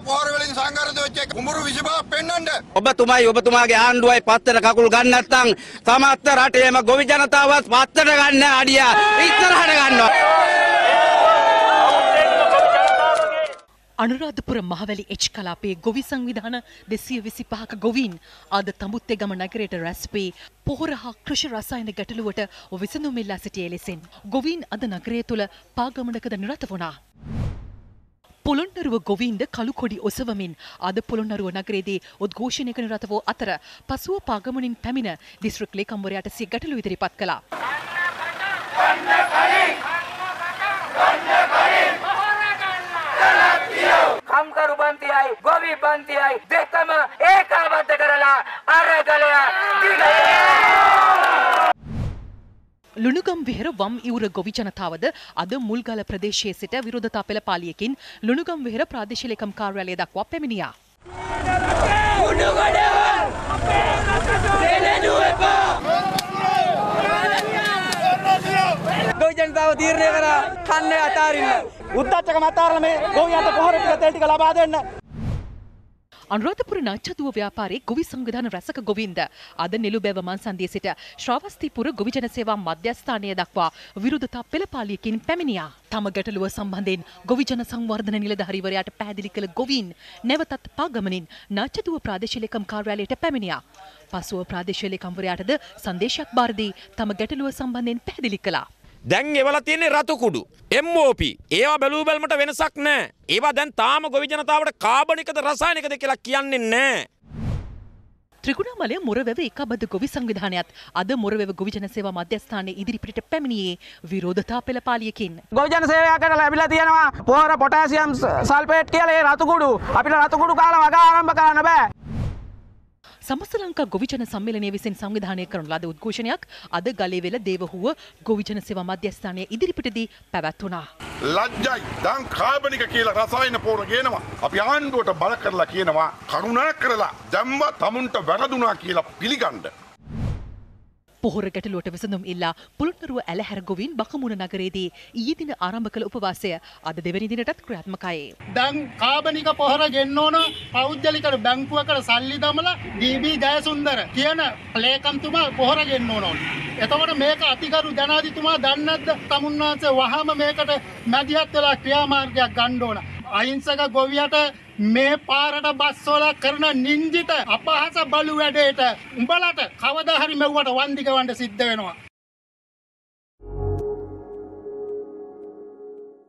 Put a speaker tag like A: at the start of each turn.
A: පොහොර වලින් සංඝාරිත වෙච්ච කුඹුරු 25ක් පෙන්වන්න.
B: ඔබතුමාගේ ආණ්ඩුවයි පත්තර කකුල් ගන්න නැත්නම් සමස්ත රටේම ගොවි ජනතාවත් පත්තර ගන්න අඩිය ඉස්සරහට ගන්නවා.
C: අනුරාධපුර මහවැලි එච් කලාපයේ ගොවි සංවිධාන 225ක ගොවීන් අද තඹුත්තේගම නගරයට රැස් වී පොහොර හා කෘෂි රසායන ගැටලුවට විසඳුම් ඉල්ලා සිටියේ ලෙසින් ගොවීන් අද නගරය තුළ පාගමනකද නිරත වුණා. පොළොන්නරුව ගොවීන්ද කළු කොඩි ඔසවමින් අද පොළොන්නරුව නගරයේදී උද්ඝෝෂණයක නිරත වූ අතර පසුව පාගමනින් පැමිණ දිස්ත්‍රික් ලේකම්වරයාට සිය ගැටලු ඉදිරිපත් කළා.
D: කම්කරු පන්තියයි ගොවි පන්තියයි දෙකම ඒකාබද්ධ කරලා අරගලය
C: ලුණුගම් විහෙර වම් ඉවුර ගොවි ජනතාවද අද මුල්ගල ප්‍රදේශයේ සිට විරෝධතා පෙළපාලියකින් ලුණුගම් විහෙර ප්‍රාදේශීය ලේකම් කාර්යාලය දක්වා පැමිණියා.
B: ගොවි ජනතාව තීරණය කරා කන්නේ අතාරින්න. උද්දච්චකම අතාරලා මේ ගොවියන්ට පොහොර ටික තෙල් ටික ලබා දෙන්න.
C: අනුරාධපුර නාච්චදුව ව්‍යාපාරයේ ගොවි සංවිධාන රැසක ගොවීන්ද අද නෙළුබැව මන්සන්දියේ සිට ශ්‍රාවස්තිපුර ගොවි ජන සේවා මධ්‍යස්ථානය දක්වා විරෝධතා පෙළපාලියකින් පැමිණියා. තම ගැටලුව සම්බන්ධයෙන් ගොවි ජන සංවර්ධන නිලධාරීවරයාට පැහැදිලි කළ ගොවීන් නැවතත් පාගමනින් නාච්චදුව ප්‍රාදේශීය ලේකම් කාර්යාලයට පැමිණියා. පසුව ප්‍රාදේශීය ලේකම්වරයාටද සංදේශයක් බාර දී තම ගැටලුව සම්බන්ධයෙන් පැහැදිලි කළා.
E: දැන් එවලා තියෙන්නේ රතු කුඩු MOP ඒවා බැලුව බැලමට වෙනසක් නැහැ. ඒවා දැන් තාම ගොවි ජනතාවට කාබනිකද රසායනිකද කියලා කියන්නේ නැහැ.
C: ත්‍රිකුණාමලය මොරවැව එකබද්ධ ගොවි සංවිධානයත් අද මොරවැව ගොවි ජන සේවා මධ්‍යස්ථානයේ ඉදිරිපිට පැමිණියේ විරෝධතා පෙළපාලියකින්.
B: ගොවි ජන සේවයකට ලැබිලා තියෙනවා පොහොර පොටෑසියම් සල්ෆේට් කියලා ඒ රතු කුඩු. අපිට රතු කුඩු කාලා වගා ආරම්භ කරන්න බෑ.
C: සමස්ත ලංකා ගොවි ජන සම්මේලනය විසින් සංවිධානය කරන ලද උද්ඝෝෂණයක් අද ගලේවෙල දේවහුව ගොවි ජන සේවා මධ්‍යස්ථානයේ ඉදිරිපිටදී පැවැත්වුණා.
A: ලැජ්ජයි දැන් කාබනික කියලා රසායන පොහොර ගේනවා. අපි ආණ්ඩුවට බල කරලා කියනවා කරුණා කරලා දැම්ම තමුන්ට වැරදුනා කියලා පිළිගන්න.
C: පොහොර ගැටලුවට විසඳුම් ඉල්ලා පොළොන්නරුව ඇලහැර ගොවීන් බකමුණ නගරයේදී ඊයේ දින ආරම්භ කළ උපවාසය අද දෙවැනි දිනටත් ක්‍රියාත්මකයි.
F: දැන් කාබනික පොහොර ගෙන්න ඕන පෞද්ගලික බැංකුවකට සල්ලි දමලා ඩී.බී. ජයසුන්දර කියන ලේකම්තුමා පොහොර ගෙන්න ඕන. එතකොට මේක අතිගරු ජනාධිපතිතුමා දන්නේ නැද්ද? තමුන්නාන්සේ වහාම මේකට මැදිහත් වෙලා ක්‍රියාමාර්ගයක් ගන්න ඕන. අහිංසක ගොවියට මේ පාරට බස්වල කරන නින්දිත අපහාස බලු වැඩේට උඹලට කවදා හරි මෙව්වට වන්දි ගවන්න සිද්ධ වෙනවා.